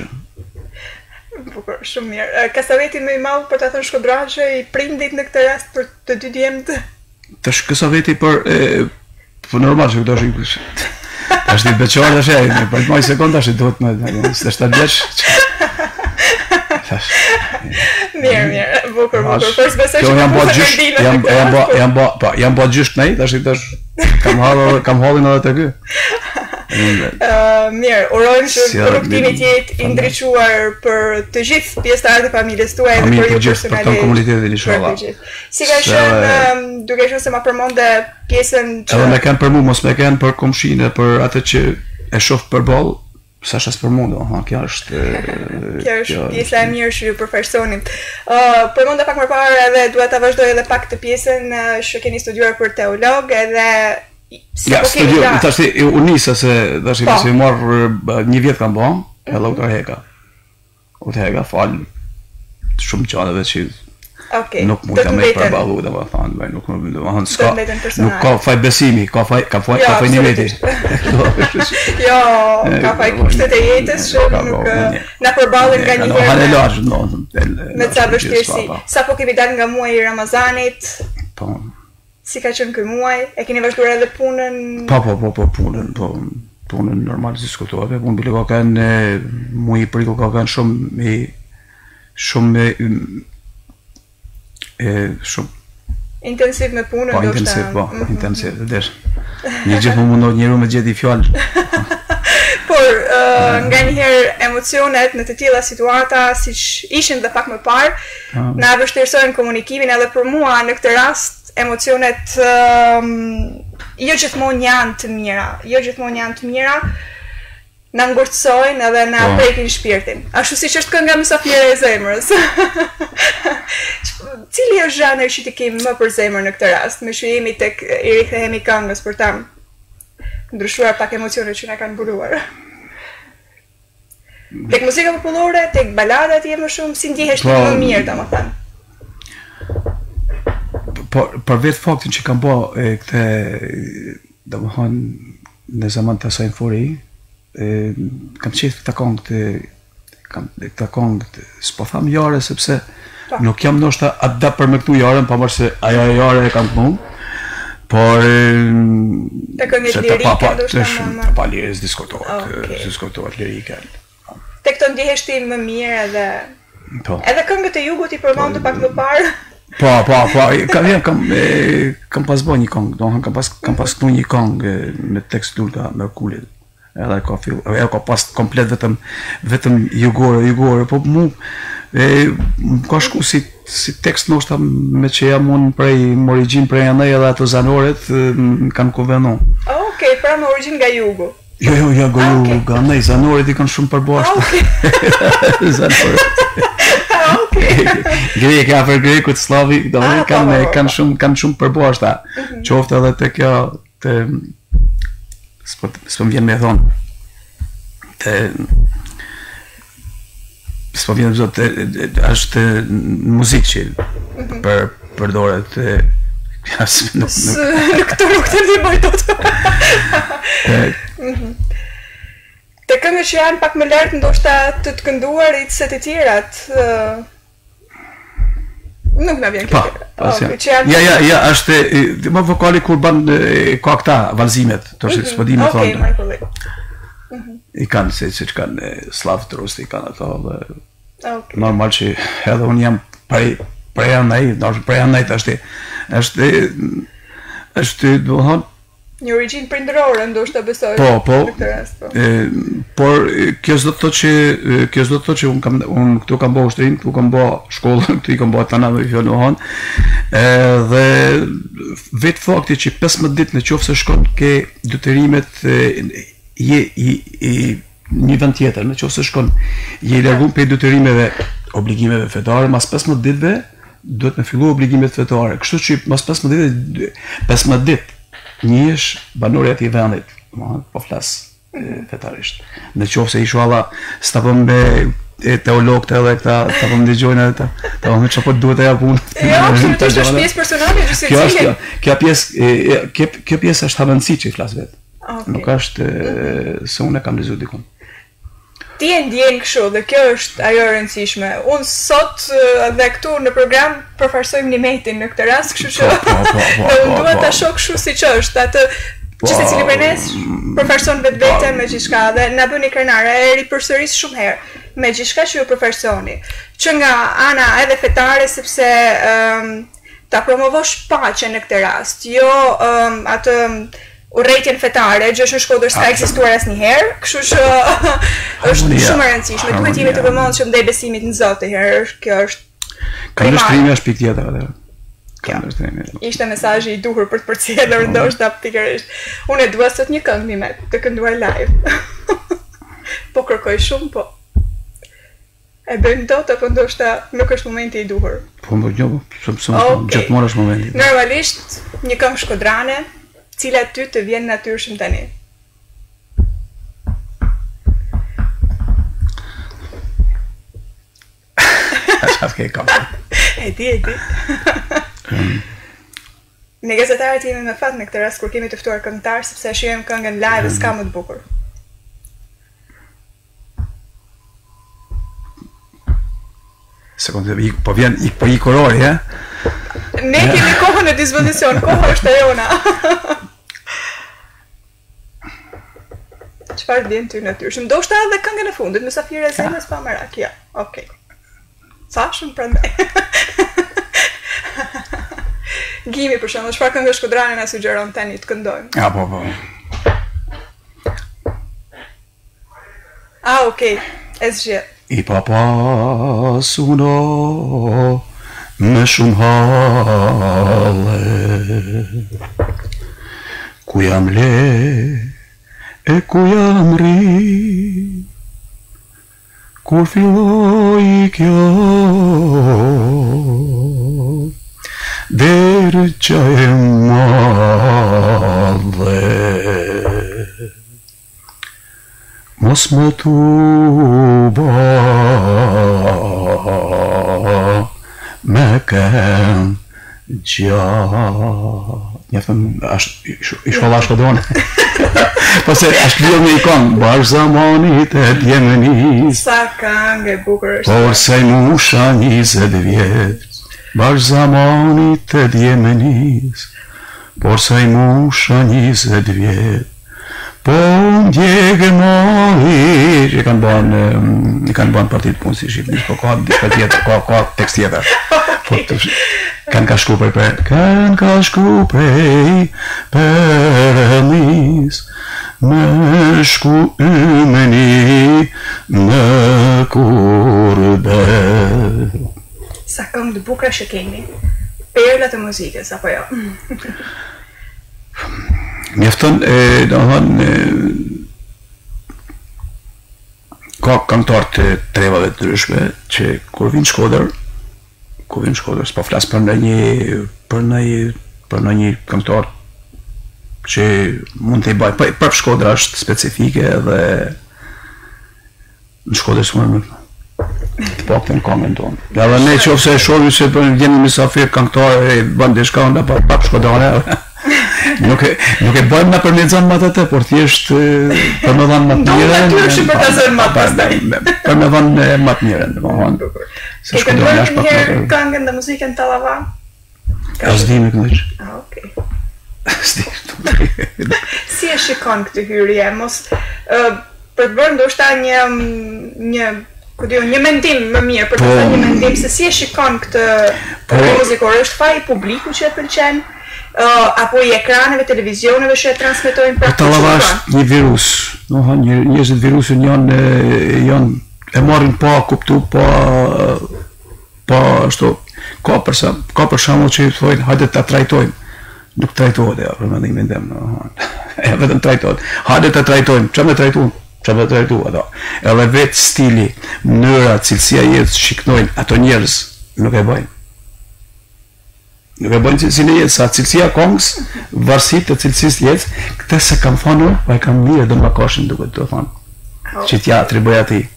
[SPEAKER 2] Bukur, shumë mirë. Ë, Kasaveti më i madh për ta thënë shkodraçe i prindit në këtë rast për të dy djemt.
[SPEAKER 3] Tash kësa veti për, e, për normal që këto është, është i beqar dhe shë, për të maj sekund është i duhet me, së shtatë vjeç, Tash.
[SPEAKER 2] Mirë, mirë, bukur, bukur. Për besoj
[SPEAKER 3] Kjo
[SPEAKER 2] që
[SPEAKER 3] jam
[SPEAKER 2] po
[SPEAKER 3] bë
[SPEAKER 2] të
[SPEAKER 3] gjysh,
[SPEAKER 2] ndinë
[SPEAKER 3] jam
[SPEAKER 2] në këtë
[SPEAKER 3] jam bë
[SPEAKER 2] rast, po.
[SPEAKER 3] jam bë, po, jam bë gjysh kënej, tash i tash kam hallë kam hallin edhe te ky.
[SPEAKER 2] Uh, mirë, urojmë që
[SPEAKER 3] Si,
[SPEAKER 2] rrugtimi të jetë i ndriçuar për të gjithë pjesëtarët e familjes tuaj dhe
[SPEAKER 3] Amin,
[SPEAKER 2] për ju
[SPEAKER 3] për gjithë, për
[SPEAKER 2] personalisht.
[SPEAKER 3] ton komunitetin,
[SPEAKER 2] Për të
[SPEAKER 3] inshallah.
[SPEAKER 2] gjithë. Si ka
[SPEAKER 3] Se-
[SPEAKER 2] qenë, um, duke qenë se ma përmonde pjesën që
[SPEAKER 3] Edhe me kanë për mua, mos me kanë për komshinë, për atë që e shoh përballë, sa shas për mua, ha, kjo është
[SPEAKER 2] kjo është pjesa e mirë që ju përfaqësoni. Uh, përmonde pak më parë edhe dua ta vazhdoj edhe pak të pjesën uh, që keni studiuar për teolog edhe se
[SPEAKER 3] Ja,
[SPEAKER 2] po keni
[SPEAKER 3] studio,
[SPEAKER 2] da-
[SPEAKER 3] tash u nisa se tash
[SPEAKER 2] Po.
[SPEAKER 3] se marr një vjet kam bën, edhe doktor Heka. ku të hega fal shumë gjallëve që
[SPEAKER 2] Okej.
[SPEAKER 3] nuk mund të me përballu dhe më thanë, nuk më dhe më thanë, s'ka,
[SPEAKER 2] mbeten
[SPEAKER 3] nuk
[SPEAKER 2] personale.
[SPEAKER 3] ka faj besimi, ka faj, ka faj,
[SPEAKER 2] Jo,
[SPEAKER 3] ka faj një veti.
[SPEAKER 2] Jo, ka faj kushtet e jetës që
[SPEAKER 3] Ka,
[SPEAKER 2] nuk
[SPEAKER 3] po,
[SPEAKER 2] eh,
[SPEAKER 3] një.
[SPEAKER 2] na përballen nga një
[SPEAKER 3] Hanë
[SPEAKER 2] herë me-
[SPEAKER 3] lashë, no,
[SPEAKER 2] me ca vështirësi. Sa po kemi dalë nga muaji i Ramazanit,
[SPEAKER 3] Po,
[SPEAKER 2] si ka qenë ky muaj? E keni vazhduar edhe punën?
[SPEAKER 3] po, po, po, po, punën, po, punën normal diskutuave, punë bile ka kanë, mu i priku ka kanë shumë i, shumë i, e, shumë
[SPEAKER 2] Intensiv me punën,
[SPEAKER 3] po,
[SPEAKER 2] ndoshta.
[SPEAKER 3] intensiv, po,
[SPEAKER 2] Mhm.
[SPEAKER 3] intensiv, dhe desh. Një gjithë më mundohet njëru me gjeti fjallë.
[SPEAKER 2] Por uh, nga njëherë emocionet në të tilla situata, siç ishin dhe pak më parë,
[SPEAKER 3] Ah.
[SPEAKER 2] na vështirësojnë komunikimin edhe për mua në këtë rast emocionet um, jo gjithmonë janë të mira, jo gjithmonë janë të mira, na ngurtësojnë edhe na
[SPEAKER 3] Po.
[SPEAKER 2] prekin shpirtin. Ashtu siç është kënga Mysafire e zemrës. Cili është zhanri që ti ke më për zemër në këtë rast? Me që jemi tek i rikthehemi këngës për ta ndryshuar pak emocionet që na kanë mbuluar. Tek muzika popullore, tek baladat je më shumë, si ndjehesh ti
[SPEAKER 3] Po.
[SPEAKER 2] më mirë, domethënë.
[SPEAKER 3] Por për vetë faktin që kam bë e, këtë, domethënë në zaman të asaj fori, e, kam qenë këta këngë të kam këta këngë të s'po tham jare sepse
[SPEAKER 2] Po.
[SPEAKER 3] nuk jam ndoshta atë për me këtu jarën, pa marrë se ajo jare e kam të mund, por
[SPEAKER 2] Të këngët
[SPEAKER 3] se të
[SPEAKER 2] lirike,
[SPEAKER 3] pa, pa,
[SPEAKER 2] ndoshta
[SPEAKER 3] të shumë,
[SPEAKER 2] më-
[SPEAKER 3] të pa lirës diskutohet,
[SPEAKER 2] Okej.
[SPEAKER 3] diskutohet lirike.
[SPEAKER 2] Te këto ndjehesh ti më mirë edhe
[SPEAKER 3] Po.
[SPEAKER 2] edhe këngët e jugut i përmend pak më parë.
[SPEAKER 3] Po, po, po, kam jam kam e, kam pas bë një këngë, domethënë kam pas kam pas këtu një këngë e, me tekst Lulka Merkulit. Edhe ka fill, edhe ka pas komplet vetëm vetëm jugore, jugore, po mu e më ka shku si si tekst ndoshta me që jam unë prej më origjinë prej anaj edhe ato zanoret e, më kanë konvenu.
[SPEAKER 2] Oh, Okej, pra me origjinë nga jugu.
[SPEAKER 3] Jo, jo, jo, go
[SPEAKER 2] Ah,
[SPEAKER 3] ju,
[SPEAKER 2] okej.
[SPEAKER 3] nga anaj zanoret i kanë shumë përbashkë.
[SPEAKER 2] Ah,
[SPEAKER 3] Zanoret.
[SPEAKER 2] Ah, Okej.
[SPEAKER 3] Grek, afër grekut, slavi, do
[SPEAKER 2] Ah,
[SPEAKER 3] të
[SPEAKER 2] po,
[SPEAKER 3] kanë
[SPEAKER 2] po, po.
[SPEAKER 3] kanë shumë kanë shumë përbashkëta. Qoftë edhe te kjo te s'po s'po më vjen me thon. Te s'po vjen zot te është muzikë që për përdoret te as nuk
[SPEAKER 2] S-
[SPEAKER 3] nuk
[SPEAKER 2] Në këtë nuk të ndihmoj dot.
[SPEAKER 3] te-
[SPEAKER 2] Te këngët që janë pak më lart ndoshta të të kënduarit se të tjerat. ë, Nuk na vjen
[SPEAKER 3] Pa,
[SPEAKER 2] kjo.
[SPEAKER 3] pas
[SPEAKER 2] Okej,
[SPEAKER 3] ja.
[SPEAKER 2] që janë
[SPEAKER 3] Ja, ja, ja, është e, më vokali kur ban e, ka këta valzimet, thoshë s'po di më
[SPEAKER 2] Okej,
[SPEAKER 3] thonë.
[SPEAKER 2] Michael.
[SPEAKER 3] I kanë se siç kanë e, Slav Trust, i kanë ato dhe
[SPEAKER 2] Okej.
[SPEAKER 3] normal që edhe unë jam prej prej anaj, do prej anaj tash është është do të thonë
[SPEAKER 2] Një origjinë prindërore ndoshta besoj.
[SPEAKER 3] po po
[SPEAKER 2] Në këtë rast, po.
[SPEAKER 3] e, por e, kjo s'do të thotë që e, kjo s'do të thotë që unë kam unë këtu kam bërë ushtrin, këtu kam bërë shkollën, këtu i kam bërë tana me fjalë hon. Dhe vetë fakti që pesëmbëdhjetë ditë në qoftë se shkon ke detyrimet e, je i, i një vend tjetër, në qoftë se shkon je i larguar pe detyrimeve, obligimeve fetare, mas pesëmbëdhjetë ditëve duhet me fillu obligimet fetare. Kështu që mas pesëmbëdhjetë ditë, pesëmbëdhjetë ditë njësh banori atij vendit, domethënë po flas e, fetarisht. Në qoftë se inshallah s'ta vëm me e teologët edhe këta ta vëm dëgjojnë edhe ta. Ta vëm çfarë duhet ajo punë.
[SPEAKER 2] Jo, absolutisht është pjesë personale e
[SPEAKER 3] Kjo është kjo,
[SPEAKER 2] secili.
[SPEAKER 3] kjo pjesë e, e, kjo, kjo pjesë është havendësi që i flas vet.
[SPEAKER 2] Okej.
[SPEAKER 3] Nuk është e, se unë e kam lexuar dikun.
[SPEAKER 2] Ti e ndjen kështu dhe kjo është ajo e rëndësishme. Unë sot ë, dhe këtu në program përfarsojmë Nimetin në këtë rast, kështu që
[SPEAKER 3] Po, po, po, po,
[SPEAKER 2] dhe unë
[SPEAKER 3] po,
[SPEAKER 2] duhet
[SPEAKER 3] po.
[SPEAKER 2] ta shoh kështu siç është, atë
[SPEAKER 3] Po,
[SPEAKER 2] që secili prej nesh përfarson vetveten me gjithçka dhe na bëni krenare, e ripërsëris shumë herë me gjithçka që ju përfarsoni. Që nga ana edhe fetare sepse ëm ta promovosh paqen në këtë rast, jo ëm atë urrëtitjen fetare, gjë që në Shkodër s'ka ekzistuar asnjëherë, kështu që është
[SPEAKER 3] Harmonia.
[SPEAKER 2] shumë e rëndësishme. Duhet jemi të
[SPEAKER 3] Harmonia.
[SPEAKER 2] vëmendshëm ndaj besimit në Zot e herë, është- kjo është
[SPEAKER 3] Ka
[SPEAKER 2] primare.
[SPEAKER 3] ndërshtrimi është pikë tjetër atë. Ka ndërshtrimi.
[SPEAKER 2] ishte mesazhi i duhur për të përcjellur ndoshta pikërisht. Unë e dua sot një këngë Nimet, të kënduar live. Po kërkoj shumë, po e bëjmë dot apo ndoshta nuk është momenti i duhur.
[SPEAKER 3] Po më jo, shumë shumë
[SPEAKER 2] Okej.
[SPEAKER 3] gjithmonë është momenti.
[SPEAKER 2] Normalisht një këngë shkodrane, cila ty të vjen natyrshëm tani.
[SPEAKER 3] Qatë ke kam.
[SPEAKER 2] E di, e di. Në gazetarët jemi me fat në këtë rast kur kemi të ftuar këngëtar sepse shijojmë këngën live s'ka më të bukur.
[SPEAKER 3] Sekondë, po vjen, po i korori, e?
[SPEAKER 2] Ne kemi kohën në dispozicion, koha është e jona. Çfarë vjen ty natyrshëm? Do shta edhe këngën e fundit, me Safire Zemës pa merak. Ja, okay. Thashëm prandaj. Gimi për shembull, çfarë këngë Shkodrani na sugjeron tani të këndojmë?
[SPEAKER 3] Ja, po, po.
[SPEAKER 2] Ah, okay. E zgjedh.
[SPEAKER 3] I papasuno me shumë halle, ku jam le e ku jam ri, kur filloi kjo derë që e madhe, mos më tuba me kënë gjatë. Njëftëm, i shkolla Shkodone. Po se është lidhur me ikon, bash zamanit e djemenis.
[SPEAKER 2] Sa këngë e bukur është.
[SPEAKER 3] Por se musha njëzet vjet, bash zamanit e djemenis. Por se musha njëzet vjet, po ndjegë mori, që i kanë banë, i kanë banë partit punë si Shqipënis, po ka dika tjetër, ka, ka tekst tjetër. Po, kanë ka shku prej për, kanë ka shku prej përënis, me shku ymeni në kurbe.
[SPEAKER 2] Sa këngë të bukra që keni, perlat e muzikës, apo jo?
[SPEAKER 3] Mjefton, do thënë, ka këngëtar të trevave të ndryshme që kur vinë Shkodër, kur vinë Shkodër, s'po flas për ndonjë për ndonjë për ndonjë këngëtar që mund të i baj, për Shkodra është specifike dhe në Shkodër s'mund të paktën këngën tonë. Edhe ne qofse e shohim se vjen mysafir këngëtar e bën diçka nda pa shkodare. Nuk e nuk e bëjmë na përmjedzon më atë, por thjesht për më dhënë më të mirën.
[SPEAKER 2] Natyrshëm për ta zënë më pastaj.
[SPEAKER 3] Për më dhënë më të mirën, domethënë. Se shkodron jashtë pak më.
[SPEAKER 2] Këngën dhe muzikën Tallavan?
[SPEAKER 3] As di më kënaq.
[SPEAKER 2] Ah, okay. Si e shikon këtë hyrje? Mos për të bërë ndoshta një një ku diu një mendim më mirë për të thënë një mendim se si e shikon këtë muzikë, është faji publiku që e pëlqen? Uh, apo i ekraneve, televizioneve që e transmetojnë pra
[SPEAKER 3] Tallavan është një virus, domethënë njerëzit virusin janë janë e marrin pa kuptu, pa pa ashtu ka përsa ka për shembull që thonë hajde ta trajtojmë, nuk trajtohet ja për mendimin tim, domethënë e vetëm trajtohet, hajde ta trajtojmë, çfarë më trajtojmë, çfarë më trajtojmë ato, edhe vetë stili, mënyra, cilësia e jetës shiknojnë ato njerëz nuk e bëjnë. Nuk e bëjnë cilësinë e jetës, sa cilësia këngës, varësi të cilësisë të jetës, këtë se kam thënë, pa e kam mirë dhe më kashin duke të thonë, që t'ja atribuj atij.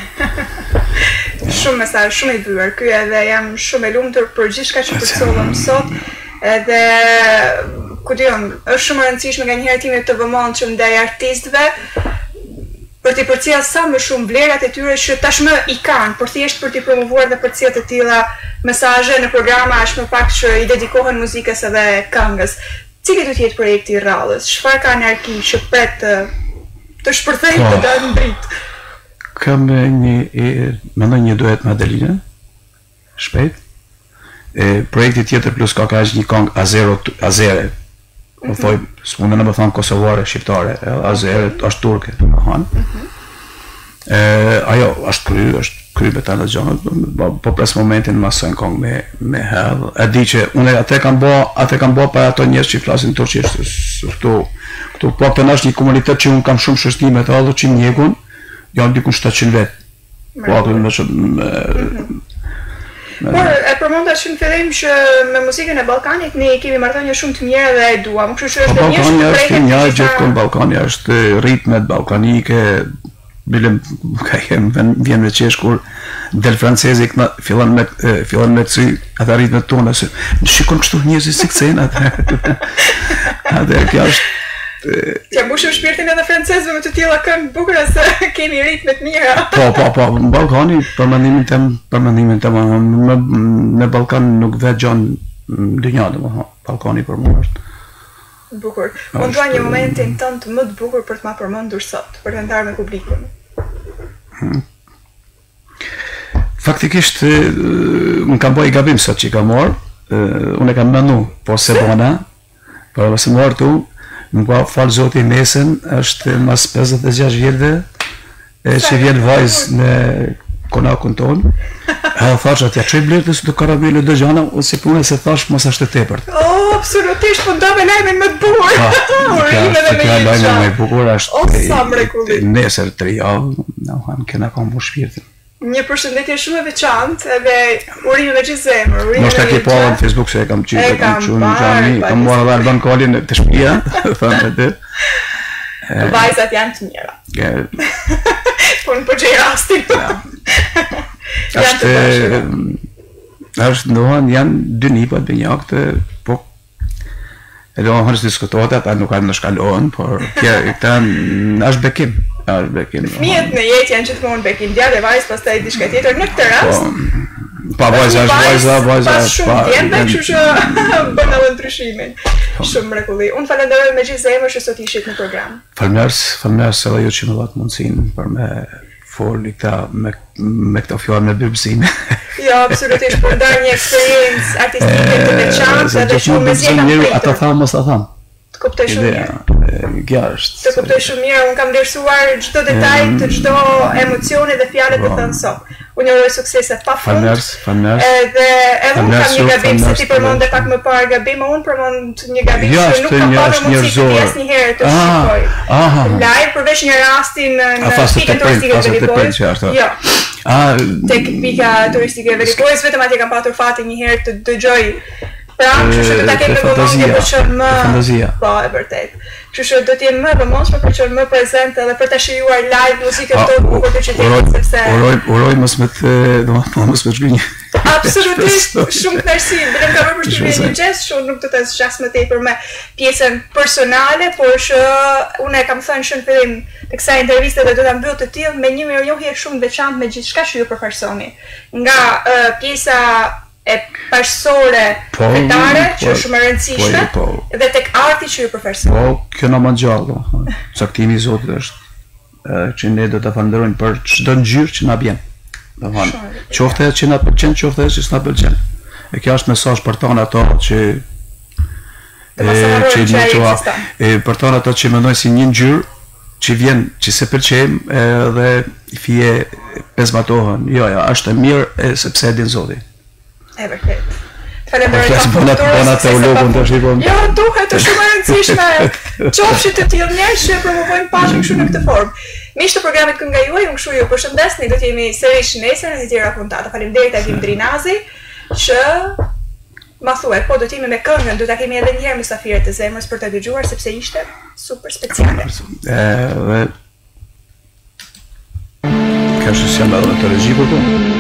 [SPEAKER 2] Shumë mesazh, shumë i byer. Ky edhe jam shumë e lumtur për gjithçka që përcjellëm sot. Edhe ku diun, është shumë e rëndësishme nganjëherë timi të vëmendshëm ndaj artistëve për t'i përcjellë sa më shumë vlerat e tyre që tashmë i kanë, por thjesht për t'i promovuar dhe përcjellë të tilla mesazhe në programa është më pak që i dedikohen muzikës edhe këngës. Cili do të jetë projekti i rradhës? Çfarë ka në arkiv që pret të, të shpërthejë të dalë në dritë?
[SPEAKER 3] Kam një, mendoj një duet me Adeline, shpejt. E, projekti tjetër plus ka ka një këngë Azero, Azere. Po thoj, s'mundë në më thonë kosovare, shqiptare, Azere, është turke, të më thonë. Ajo, është kry, është kry me të në gjonë, po pres momentin më asojnë këngë me, me hedhë. E di që, unë atë kam bo, atë kam bo për ato njerës që i flasin turqisht, këtu, këtu, po të është një komunitet që unë kam shumë shështime të adho që njegun, janë dikun shtatëqind vetë. Po ato me shumë...
[SPEAKER 2] Por, e përmonda që në fillim që me muzikën e Ballkanit ne kemi marrëdhënie shumë të mira dhe e duam, kështu që është një shumë
[SPEAKER 3] Ballkani është një gjithë Ballkani është ritmet ballkanike, Bilem, ka jem, vjen me qesh kur del francezi fillon me fillon me cy ata ritmet tona se shikon kështu njerëzit si kthehen atë. Atë kjo është
[SPEAKER 2] Tja mbushëm shpirtin edhe francezëve me të tilla këngë bukura se kemi ritme të mira.
[SPEAKER 3] Po, po, po, në Ballkani për mendimin tim, për mendimin tim, në në Ballkan nuk vetë gjon dynja, domethënë, Ballkani për mua është
[SPEAKER 2] bukur. Unë dua një momentin tënd më të bukur për të ma përmendur sot, për të ndarë me publikun.
[SPEAKER 3] Hmm. Faktikisht, më kam bëj gabim sot që i kam marrë, unë e kam menu, po se bona, por ose më marrë tu, më ka falë zoti mesën, është mas pesëdhjetë e gjashtë vjetëve, e që vjen vajzë në konakun tonë, e thash atja qëj blerë të së të karamele dë gjana, ose pune se thash mos është të tepërt.
[SPEAKER 2] Oh, absolutisht, po ndo me lajmin më të bukur. Urime dhe me
[SPEAKER 3] një
[SPEAKER 2] një
[SPEAKER 3] lajmin më të bukur është
[SPEAKER 2] O, sa mrekulli.
[SPEAKER 3] nesër tri javë, në hanë kena ka mbu shpirtin.
[SPEAKER 2] Një përshëndetje shumë e veçantë, edhe urime me gjithë zemër, urime me
[SPEAKER 3] Mos ta ke
[SPEAKER 2] një
[SPEAKER 3] pa në
[SPEAKER 2] gjatë.
[SPEAKER 3] Facebook se e kam qytë,
[SPEAKER 2] E
[SPEAKER 3] e kam
[SPEAKER 2] kam
[SPEAKER 3] qenë në
[SPEAKER 2] parë,
[SPEAKER 3] xhami,
[SPEAKER 2] pa
[SPEAKER 3] kam marrë edhe Alban Kolin të shtëpia, thënë atë.
[SPEAKER 2] Vajzat janë të mira. Po në përgjej rastin. Janë të
[SPEAKER 3] Është
[SPEAKER 2] bashkë.
[SPEAKER 3] është ndohen janë dy nipat benjakët, po e do hënë diskutohet, ata nuk kanë në shkalohen, por kjo këta është bekim, është bekim.
[SPEAKER 2] Fëmijët në jetë janë gjithmonë bekim, djalë e vajzë, pastaj diçka tjetër. Në këtë rast,
[SPEAKER 3] Pa vajza është vajza, vajza
[SPEAKER 2] pas
[SPEAKER 3] është
[SPEAKER 2] shumë djembe, kështu që bën edhe ndryshimin. Shumë mrekulli. Unë falenderoj me gjithë zemër që sot ishit në program.
[SPEAKER 3] Falmers, falmers edhe ju që më dhatë mundësinë për me foli këta me, me këta fjallë me bibëzime.
[SPEAKER 2] Jo, absolutisht, për ndarë një eksperiencë artistike të veçantë edhe shumë me zje kam
[SPEAKER 3] Ata
[SPEAKER 2] pritur.
[SPEAKER 3] tha mos ta tham.
[SPEAKER 2] Të kuptoj shumë mirë.
[SPEAKER 3] Kjo është.
[SPEAKER 2] Të kuptoj shumë mirë, unë kam vlerësuar çdo detaj të çdo emocioni dhe fjale të thënë sot. Unë uroj suksese pa fund.
[SPEAKER 3] Falmers, falmers.
[SPEAKER 2] Edhe edhe unë kam
[SPEAKER 3] Falmers,
[SPEAKER 2] një gabim se
[SPEAKER 3] falmers,
[SPEAKER 2] ti përmend
[SPEAKER 3] falmers.
[SPEAKER 2] pak më parë gabim, unë përmend një gabim
[SPEAKER 3] Jo,
[SPEAKER 2] që
[SPEAKER 3] është
[SPEAKER 2] nuk kam
[SPEAKER 3] një-
[SPEAKER 2] pasur
[SPEAKER 3] është
[SPEAKER 2] mundësi të
[SPEAKER 3] njerëzore.
[SPEAKER 2] pjesë një herë të
[SPEAKER 3] Ah,
[SPEAKER 2] shikoj.
[SPEAKER 3] aha.
[SPEAKER 2] Live përveç një rasti në
[SPEAKER 3] A,
[SPEAKER 2] në
[SPEAKER 3] fast të
[SPEAKER 2] pikën
[SPEAKER 3] të
[SPEAKER 2] turistike
[SPEAKER 3] prejnë,
[SPEAKER 2] të
[SPEAKER 3] fast të
[SPEAKER 2] Velipojës.
[SPEAKER 3] prejnë që ashtu.
[SPEAKER 2] Jo,
[SPEAKER 3] Ah,
[SPEAKER 2] tek pika turistike e Velipojës, vetëm atje kam patur fatin një herë të dëgjoj pranë, kështu që do ta kem në vëmendje për të qenë më
[SPEAKER 3] fantazia.
[SPEAKER 2] po, e vërtet. Kështu që do të jem më vëmendshme për të qenë më prezente edhe për ta shijuar live muzikën tonë bukur të qytetit sepse
[SPEAKER 3] Uroj, uroj mos me të, domethënë mos me zgjënjë.
[SPEAKER 2] absolutisht shumë kënaqësi. Bëhem ka bërë përshtypje një gjest, shumë nuk do të zgjas më tepër me pjesën personale, por që unë e kam thënë që në fillim të kësaj interviste dhe do ta mbyll të tillë me një mirënjohje shumë të veçantë me gjithçka që ju përfaqësoni. Nga uh, pjesa e parsore
[SPEAKER 3] Po,
[SPEAKER 2] fetare, që
[SPEAKER 3] po,
[SPEAKER 2] është shumë e rëndësishme,
[SPEAKER 3] po,
[SPEAKER 2] dhe tek arti që ju përfaqëson.
[SPEAKER 3] Po, kjo na më gjallë, domethënë. Caktimi i Zotit është e, që ne do ta falenderojmë për çdo ngjyrë që na bën. Domethënë, qoftë që na pëlqen, qoftë që s'na pëlqen. E kjo është mesazh për tonë ato që
[SPEAKER 2] Dhe mos e harrojmë
[SPEAKER 3] që
[SPEAKER 2] që ai
[SPEAKER 3] një
[SPEAKER 2] ekziston.
[SPEAKER 3] e për tonë ato që mendojnë si një ngjyrë që vjen, që se pëlqejmë edhe fije pezmatohen. Jo, jo, është e mirë e, sepse e din Zoti.
[SPEAKER 2] E vërtet. Falenderoj
[SPEAKER 3] Po, flasim bona- bona teologun tash, po.
[SPEAKER 2] Jo, duhet është shumë e rëndësishme. Qofshit të tillë njerëz që promovojnë pashën kështu në këtë formë. Miq të programit Kënga Juaj, unë kështu ju përshëndesni, do të jemi sërish nesër në një tjetër puntate. Faleminderit Agim Drinazi që ma thuaj, po do të jemi me këngën, do ta kemi edhe një herë mysafirët e zemrës për ta dëgjuar sepse ishte super speciale.
[SPEAKER 3] Edhe ka shësjama dhe të regji për të.